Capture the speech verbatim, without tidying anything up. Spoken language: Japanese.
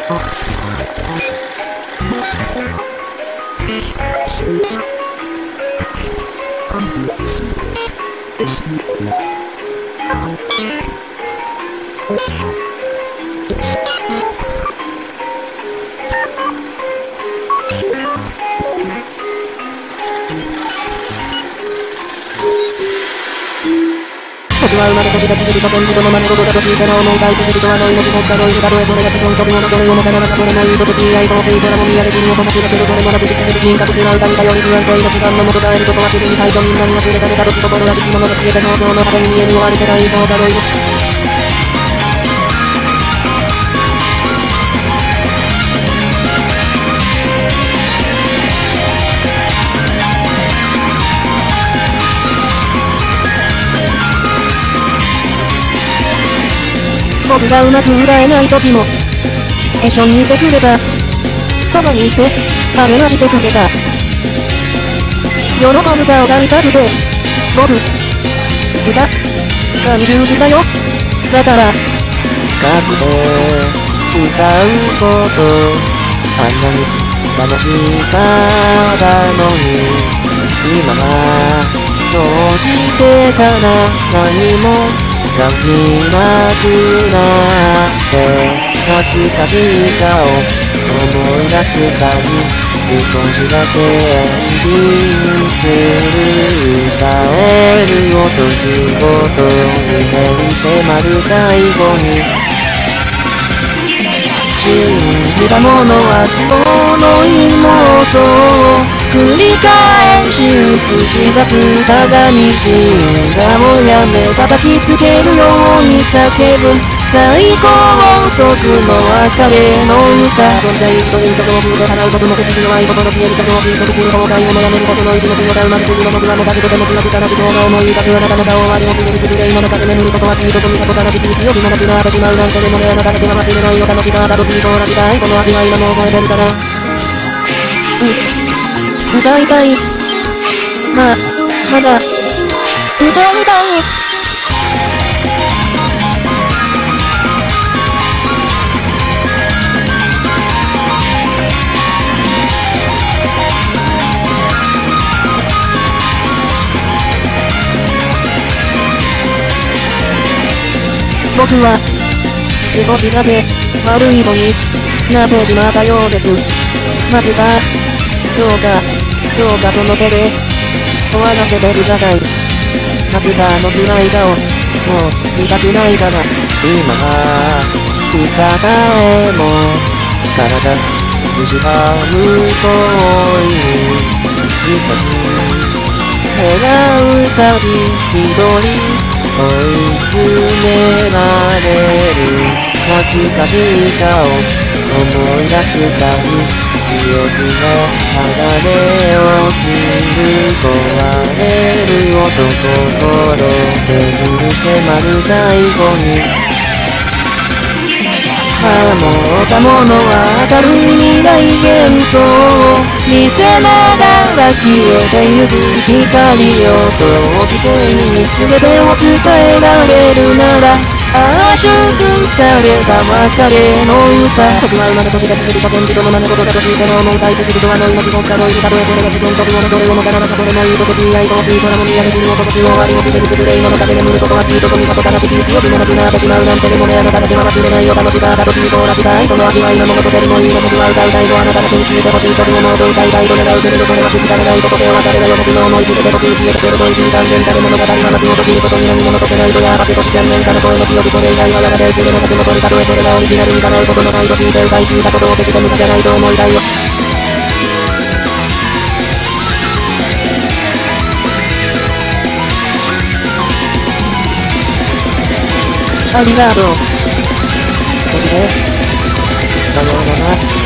僕は生まれ年が気づくと天気とのまね事だとしての思いたい続きとあの命もったのいるだろうこれだけその時ものそれをもたならそれないと付き合いともついたらもみやれ死ぬ音もちだけどそれもなくして銀閣つな歌に頼り不安定な時間の元帰ることはすぐに態度みんなに忘れされた時心らしきものが消えて想像の果てに見える終わる世界とたどり僕がうまく歌えない時も一緒にいてくれたそばにいて励ましてくれた喜ぶ顔が痛くて僕歌感中したよだから隠れ歌うことあんなに楽しかったのに今はどうしてかな何も感じなくなって懐かしさを思い出すたび少しだけ安心する歌える音すこと夢に迫る最後に信じたものはその妹を繰り返し映し出す鏡しがをやめ叩きつけるように叫ぶ最高速の別れの歌存在ということを聞いて払うことも不吉の愛心消えるかもしそくする崩壊をもやめることの意志の強さ生まれすぎの僕はもたずとても辛く悲しく思い抱くあなたの顔をありもつれるつぶれ今の風眠ることはきっとと見たと悲しく記憶もなくなってしまうなんてでもねあなただけは忘れないよ楽しかった時凍らしたいこの味は今も覚えてるからうん歌いたいまあまだ歌いたい僕は少しだけ悪い子になってしまったようですまずかどうかどうかその手で終わらせてくださいまずかの辛い顔もう見たくないから今は歌さえも体失う恋に急ぎ願うたび一人追い詰められる懐かしさを思い出すたび記憶の離れ落ちる壊れる音心で降り迫る最後にああもうたものは明るい未来幻想を見せながら消えてゆく光よと犠牲に全てを伝えられるなら圧縮された別れの歌僕は生まれ年が続くと天気との真似事だとしての思う大切とあの命もったのいるたとえそれが既存と不のそれをもたならさそれないと付き合いともつい空も見やれ死ぬ男中終わりもすでに作れ今の風眠ることはきっと富かと悲しき記憶もなくなってしまうなんてでもねあなただけは忘れないよ楽しかった時凍らしたいこの味は今も残ってるのいいの僕は歌いたいとあなただけに聞いてほしいと思うと歌いたいと願うけれどそれは過ぎたれないことでは別れだよ僕の思いつけて僕消えてそれと一時間限界物語はなく落としることに何も残せないとやがてとし千年かの声の記憶それ以外はやがていつでも風の鳥たとえそれがオリジナルにかなうことの態度聞いて歌い聞いたことを決して無駄じゃないと思いたいよありがとうそしてさようなら